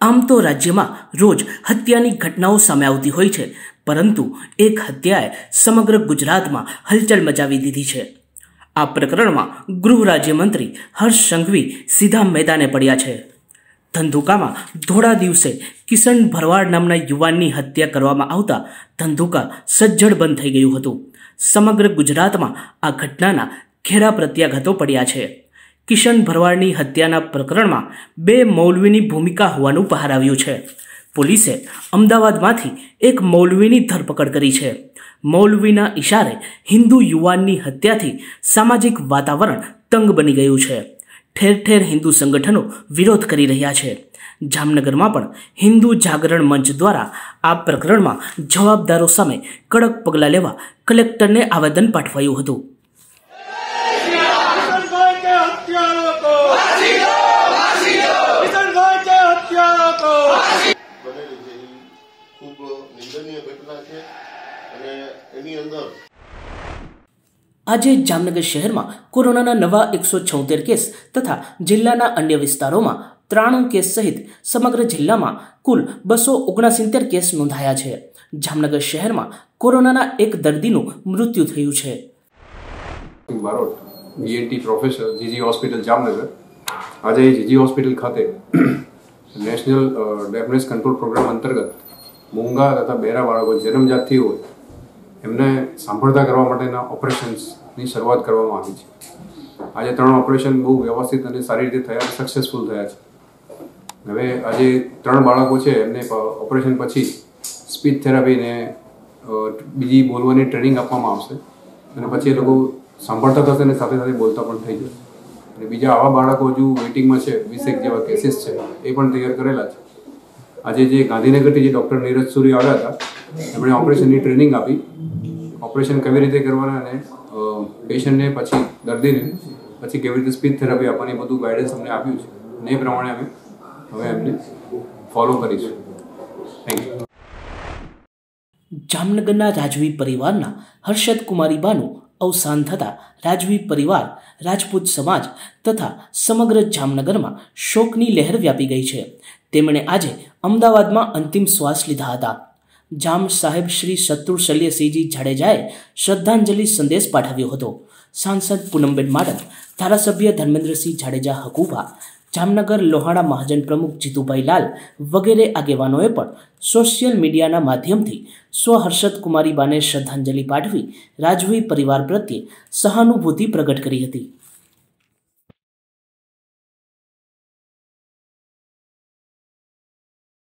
આમ તો રાજ્યમાં રોજ હત્યાની ઘટનાઓ સામે આવતી હોય છે, પરંતુ એક હત્યાએ સમગ્ર ગુજરાતમાં હલચલ મચાવી દીધી છે। આ પ્રકરણમાં ગૃહ રાજ્યમંત્રી હર્ષ સંઘવી સીધા મેદાને પડ્યા છે। ધંધુકામાં ધોળા દિવસે કિશન ભરવાડ નામના યુવાનની હત્યા કરવામાં આવતા ધંધુકા સજ્જડ બંધ થઈ ગયું હતું। સમગ્ર ગુજરાતમાં આ ઘટનાના ઘેરા પ્રત્યાઘાતો પડ્યા છે। કિશન ભરવાડની હત્યાના પ્રકરણમાં બે મૌલવીની ભૂમિકા હોવાનું બહાર આવ્યું છે। પોલીસે અમદાવાદમાંથી એક મૌલવીની ધરપકડ કરી છે। મૌલવીના ઇશારે હિન્દુ યુવાનની હત્યાથી સામાજિક વાતાવરણ તંગ બની ગયું છે। ઠેર ઠેર હિન્દુ સંગઠનો વિરોધ કરી રહ્યા છે। જામનગરમાં પણ હિન્દુ જાગરણ મંચ દ્વારા આ પ્રકરણમાં જવાબદારો સામે કડક પગલાં લેવા કલેક્ટરને આવેદન પાઠવાયું હતું। આજે જામનગર શહેરમાં કોરોનાના નવા 176 કેસ તથા જિલ્લાના અન્ય વિસ્તારોમાં 93 કેસ સહિત સમગ્ર જિલ્લામાં કુલ 269 કેસ નોંધાયા છે। જામનગર શહેરમાં કોરોનાના એક દર્દીનું મૃત્યુ થયું છે। BNT professor GG hospital Jamnagar આજે જીજી હોસ્પિટલ ખાતે નેશનલ ડેફનેસ કંટ્રોલ પ્રોગ્રામ અંતર્ગત મૂંગા તથા બહેરા બાળકો જન્મજાતથી હોય એમને સાંભળતા કરવા માટેના ઓપરેશન્સની શરૂઆત કરવામાં આવી છે। આજે 3 ઓપરેશન બહુ વ્યવસ્થિત અને સારી રીતે થયા, સક્સેસફુલ થયા છે। હવે આજે 3 બાળકો છે એમને ઓપરેશન પછી સ્પીચ થેરાપીને બીજી બોલવાની ટ્રેનિંગ આપવામાં આવશે અને પછી એ લોકો સાંભળતા થશે અને સાથે સાથે બોલતા પણ થઈ જશે। અને બીજા આવા બાળકો હજુ વેઇટિંગમાં છે, 20 જેવા કેસીસ છે, એ પણ તૈયાર કરેલા છે। આજે જે ગાંધીનગરથી જે ડૉક્ટર નીરજ સૂરી આવ્યા હતા એમણે ઓપરેશનની ટ્રેનિંગ આપી, ઓપરેશન કેવી રીતે કરવાના અને પેશન્ટને પછી દર્દીને પછી કેવી રીતે સ્પીચ થેરાપી આપવાની બધું ગાઈડન્સ અમને આપ્યું છે અને એ પ્રમાણે અમે હવે એમને ફોલો કરીશું। Thank you. જામનગરના રાજવી પરિવારના હર્ષદ કુમારીબાનું અવસાન થતાં રાજવી પરિવાર, રાજપૂત સમાજ તથા સમગ્ર જામનગરમાં શોકની લહેર વ્યાપી ગઈ છે। તેમણે આજે અમદાવાદમાં અંતિમ શ્વાસ લીધા હતા। જામ સાહેબ શ્રી શત્રુશલ્યસિંહજી જાડેજાએ શ્રદ્ધાંજલિ સંદેશ પાઠવ્યો હતો। સાંસદ પૂનમબેન માડમ, ધારાસભ્ય ધર્મેન્દ્રસિંહ જાડેજા હકુભા, જામનગર લોહાણા મહાજન પ્રમુખ જીતુભાઈ લાલ વગેરે આગેવાનોએ પણ સોશિયલ મીડિયાના માધ્યમથી હર્ષદ કુમારીબાને શ્રદ્ધાંજલિ પાઠવી રાજવી પરિવાર પ્રત્યે સહાનુભૂતિ પ્રગટ કરી હતી।